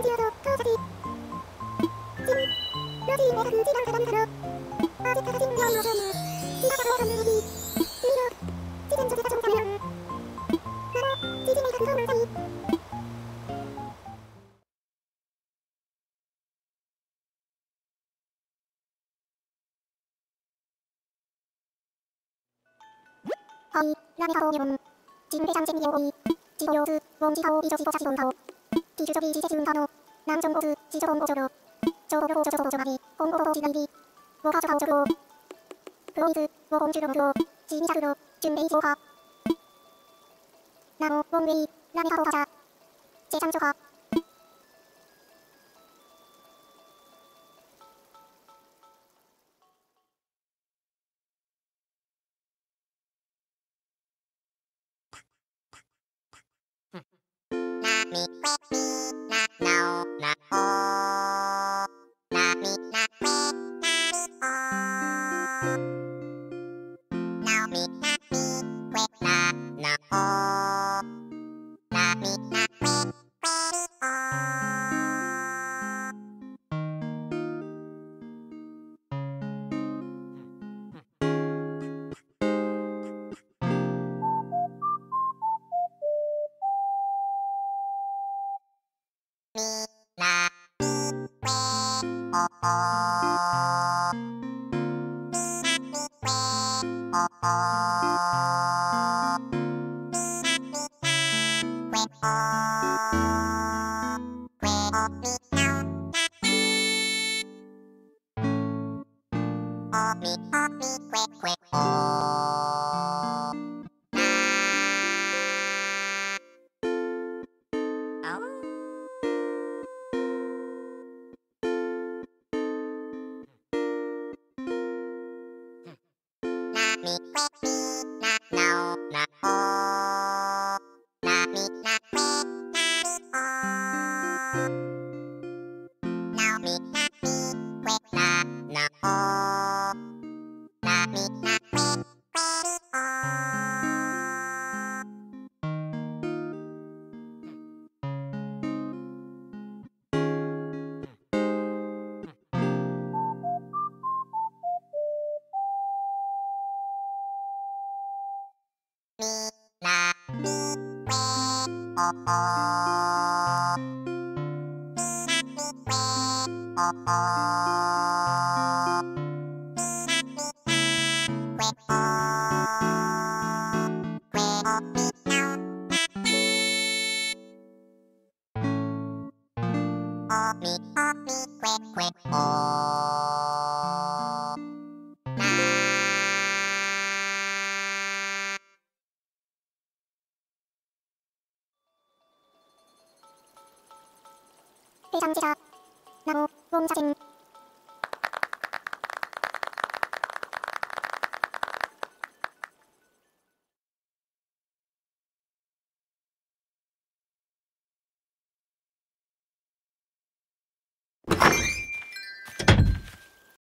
はい、ラメカオニョン。ジンベジャンジェミヨーイ。ジゴヨーズ、ウォンジカオイジョジボチャジボンカオ。ティジュジョビジジジュンカノ。ナンジョンゴズ、ジジョボンゴジョロ。ジョボヨボジョジョボジョマギ。コンゴボボジナイビ。ウォカジョカオジョロ。プロイズ、ウォコンジュロムロ。ジーニシャクロ、ジュンベイジョーカ。ナノ、ウォンウェイ、ラメカオカジャ。ジェジャンジョカ。ペジャンジェジャ。ナノ、ウォンジャジェン。